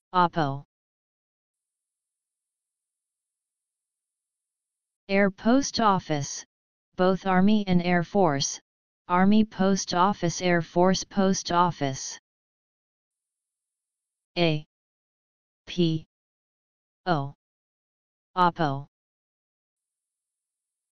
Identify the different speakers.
Speaker 1: APO. Air Post Office, both Army and Air Force, Army Post Office, Air Force Post Office. APO. APO.